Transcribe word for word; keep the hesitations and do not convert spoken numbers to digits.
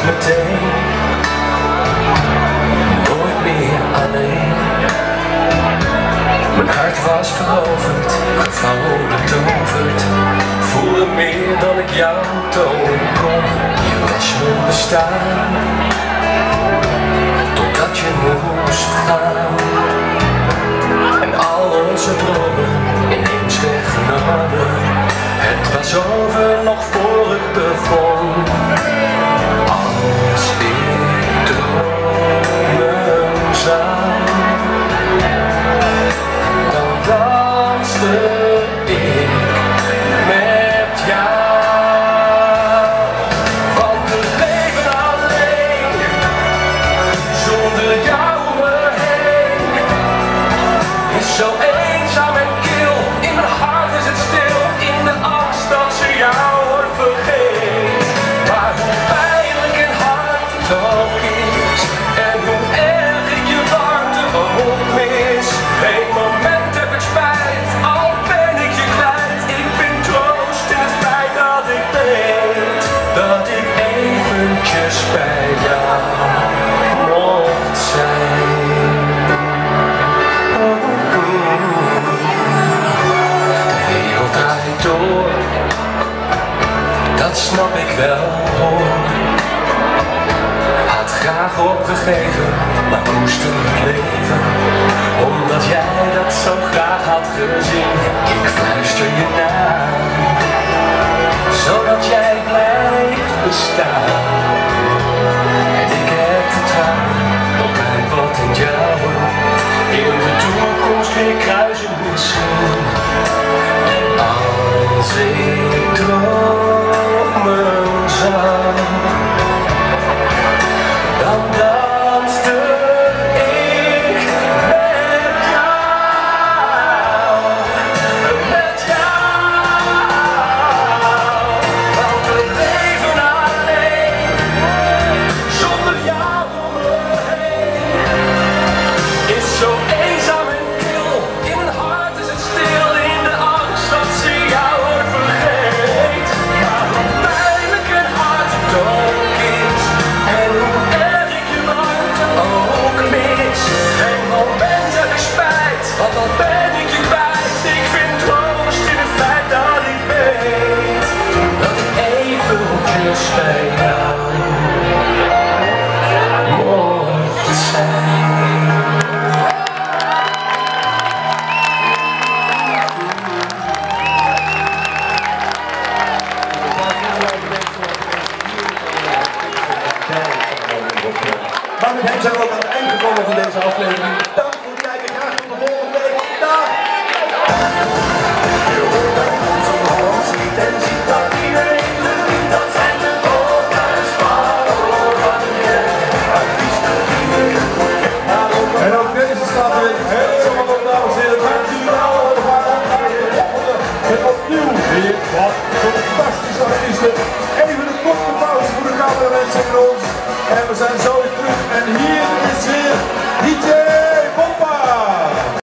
meteen, nooit meer alleen. Mijn hart was veroverd, gevallen betoverd. Voelde meer dan ik jou tonen kon. Je was mijn bestaan, totdat je moest gaan. En al onze dromen ineens weggenomen. Het was over nog voor het begon. Als ik dromen zou, dan danste ik met jou. Want te leven alleen, zonder jou om me heen, is zo eenzaam en kil. In mijn hart is het stil, in de angst dat ze jou wordt vergeet. Maar hoe pijnlijk en hard het ook is, en hoe erg ik je warmte ook mis. Geen moment heb ik spijt, al ben ik je kwijt. Ik vind troost in het feit dat ik weet dat ik eventjes bij jou mocht zijn. De wereld draait door, dat snap ik wel hoor. Had graag opgegeven, maar koester het leven, omdat jij dat zo graag had gezien. Ik fluister je na, zodat jij blijft bestaan. En ik heb vertrouwen op mijn potentialen, in de toekomst weer kruisen misschien. En als ik dromen zou, dan danste ik met jou, met jou. Want we leven alleen, zonder jou om me heen, is zo eenzaam en kil. In mijn hart is het stil, in de angst dat ze jou wordt vergeet. Maar hoe pijnlijk en hard het ook is, en hoe erg ik je warmte ook mis. Geen moment heb ik spijt, want al ben ik je kwijt. Ik vind troost in het feit dat ik weet dat ik eventjes bij jou mocht zijn. Maar met hem zijn we ook aan het eind gekomen van deze aflevering. Dank voor het kijken, graag tot de volgende week. Dag! Je hoort dat onze hals ziet en ziet dat iedereen geniet. Dat zijn de podcast van Oranje, artiesten die je goed kent. En ook deze staat weer helemaal op, dames en heren. Dankjewel, we gaan naar de volgende. En opnieuw weer wat fantastische artiesten. Even een korte pauze voor de cameramensen en ons. En we zijn zo weer terug en hier is weer D J